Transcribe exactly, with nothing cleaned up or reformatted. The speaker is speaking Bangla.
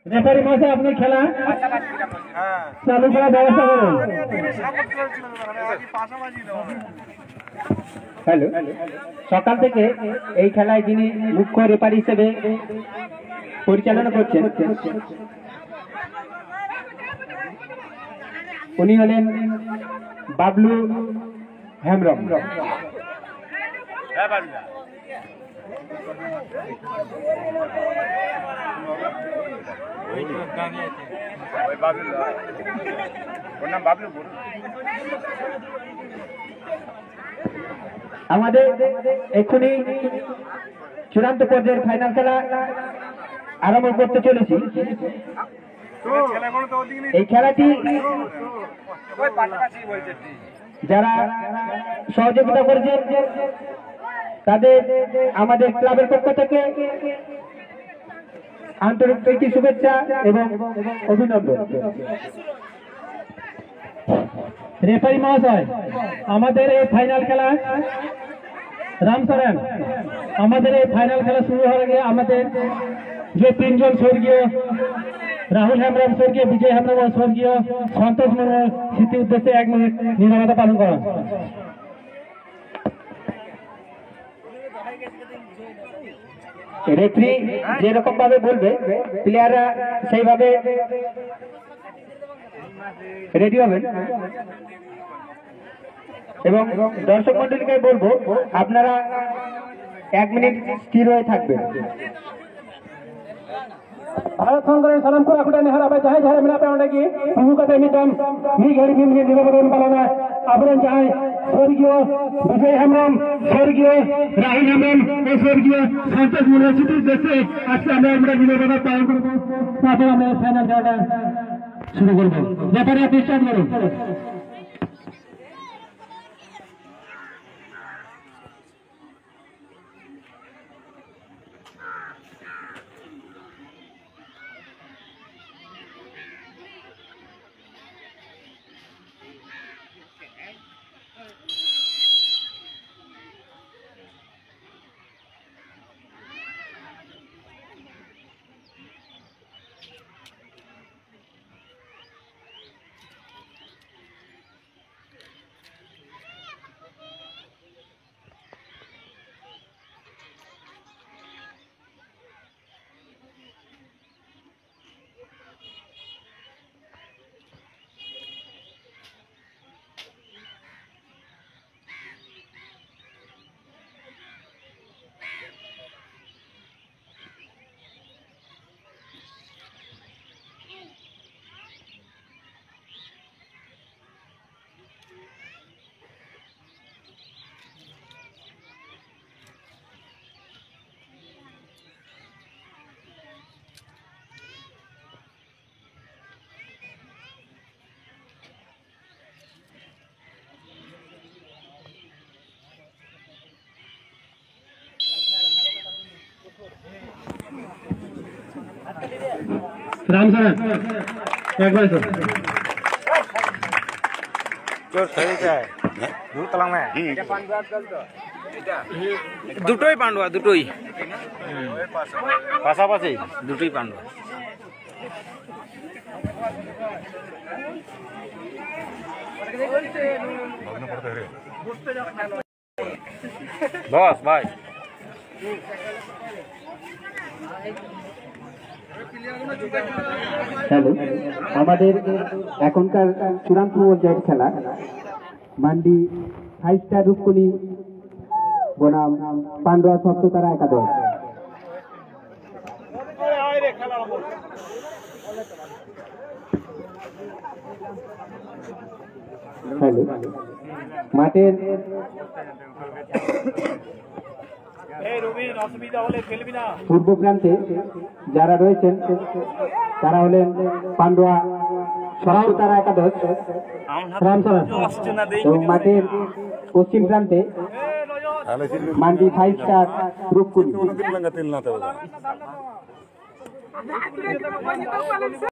রেফারি মশাই আপনি খেলা চালু করার ব্যবস্থা করুন। হ্যালো, সকাল থেকে এই খেলায় যিনি মুখ্য রেফারি হিসেবে পরিচালনা করছেন উনি হলেন বাবলু হেমব্রম। আমাদের এক্ষুনি চূড়ান্ত পর্যায়ের ফাইনাল খেলা আরম্ভ করতে চলেছি। এই খেলাটি যারা সহযোগিতা করেছে তাদের আমাদের ক্লাবের পক্ষ থেকে আন্তরিক প্রীতি শুভেচ্ছা এবং অভিনন্দন। রেফারি মহাশয়, আমাদের এই ফাইনাল খেলা রামচরণ আমাদের এই ফাইনাল খেলা শুরু হওয়ার আগে আমাদের যে তিনজন স্বর্গীয় রাহুল হেমব্রম, স্বর্গীয় বিজয় হেমব্রম ও স্বর্গীয় সন্তোষ মুর্মুর স্মৃতি উদ্দেশ্যে এক মিনিট নীরবতা পালন করা। রেফারি যেরকম ভাবে বলবে প্লেয়াররা সেইভাবে রেডি হবেন এবং দর্শক মন্ডলীকে বলবো আপনারা এক মিনিট স্থির হয়ে থাকবেন। भारत संग्राम सलाम को आकुटा निहार अब चाहे चाहे मिला पे उन्हें की प्रमुख का मिटम मी घड़ी भी मिले निरवरण पालना अपने चाहे स्वर्गीय विजय हेमब्रम, स्वर्गीय राहुल हेमब्रम और स्वर्गीय संतोष मुर्मू जैसे आज से हमें আমরা নিরবতা পালন করব। তারপর আমরা ফাইনাল খেলাটা শুরু করব। ব্যাপারে আপনি স্টার্ট করুন। रामचरण एक बार जोर सही है दूर तलांग में দুটোই পান্ডুয়া দুটোই পাশাপাশি দুটোই পান্ডুয়া বস ভাই হ্যালো, আমাদের এখনকার চূড়ান্ত পর্যায়ের খেলা মান্ডি ফাইভ স্টার রূপকণি বনাম পান্ডুয়া সপ্ততারা একাদশ। হ্যালো, মাঠের পূর্ব প্রান্তে যারা রয়েছেন তারা হলেন পান্ডুয়া সপ্ততারা একাদশ রামচরণ এবং মাঠের পশ্চিম প্রান্তে মান্ডি ফাইভ স্টার রূপকণি।